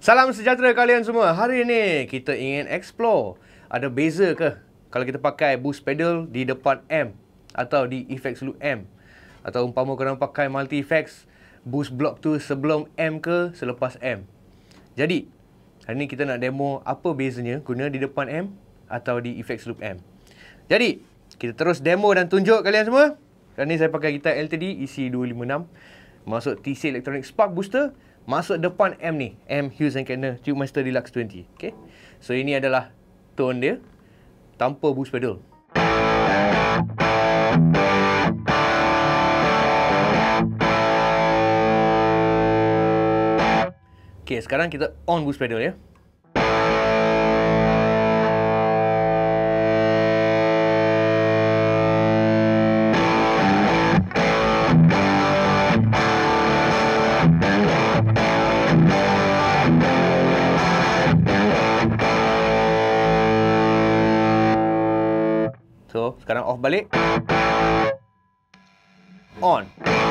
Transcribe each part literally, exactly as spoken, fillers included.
Salam sejahtera kalian semua. Hari ini kita ingin explore, ada beza ke kalau kita pakai boost pedal di depan amp atau di effects loop amp, atau umpama korang pakai multi effects boost block tu sebelum amp ke selepas amp. Jadi hari ini kita nak demo apa bezanya guna di depan amp atau di effects loop amp. Jadi kita terus demo dan tunjuk kalian semua. Kali ni saya pakai gitar L T D E C dua lima enam, masuk T C Electronic Spark Booster, masuk depan amp ni, amp Hughes and Kettner Tubemaster Deluxe dua puluh. Okay, so ini adalah tone dia tanpa boost pedal. Okay, sekarang kita on boost pedal ya. So, sekarang off balik. On.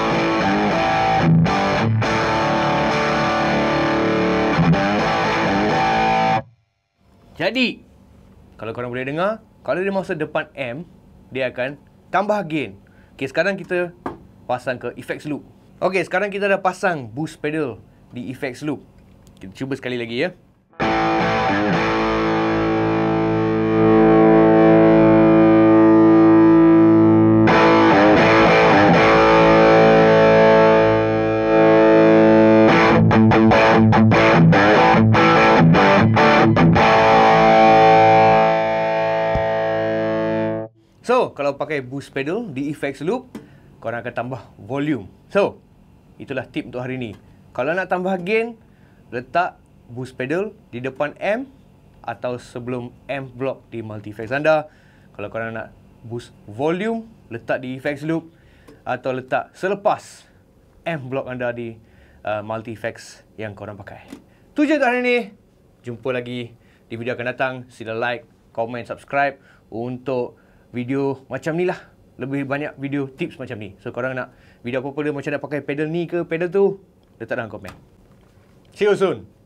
Jadi, kalau korang boleh dengar, kalau dia masuk depan amp, dia akan tambah gain. Okay, sekarang kita pasang ke effects loop. Okay, sekarang kita dah pasang boost pedal di effects loop. Kita cuba sekali lagi ya. So, kalau pakai boost pedal di effects loop, korang akan tambah volume. So, itulah tip untuk hari ni. Kalau nak tambah gain, letak boost pedal di depan amp atau sebelum amp block di multi effects anda. Kalau korang nak boost volume, letak di effects loop atau letak selepas amp block anda di uh, multi effects yang korang pakai. Tu je untuk hari ni. Jumpa lagi di video akan datang. Sila like, komen, subscribe untuk video macam ni lah. Lebih banyak video tips macam ni. So korang nak video apa-apa dia macam nak pakai pedal ni ke pedal tu, letak dalam komen. See you soon.